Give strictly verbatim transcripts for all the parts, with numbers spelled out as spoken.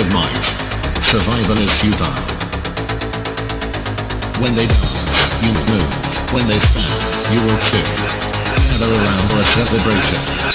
with might. Survival is futile. When they dance, you move. When they stand, you will too. Gather around for a celebration.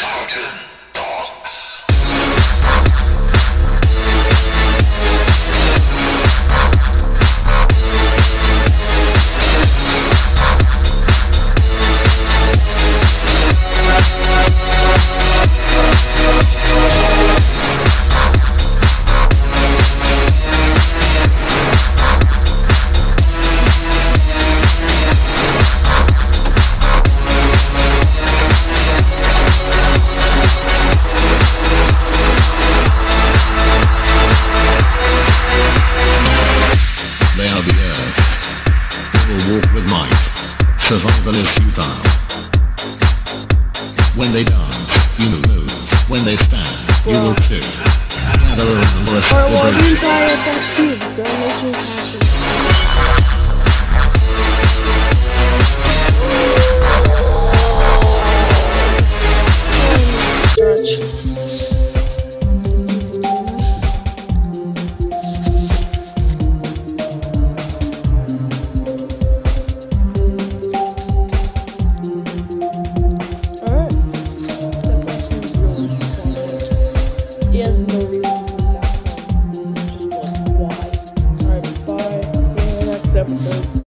They are the earth. They will walk with might. Survival is futile. When they dance, you move. When they stand, you will too. Gather around for a celebration.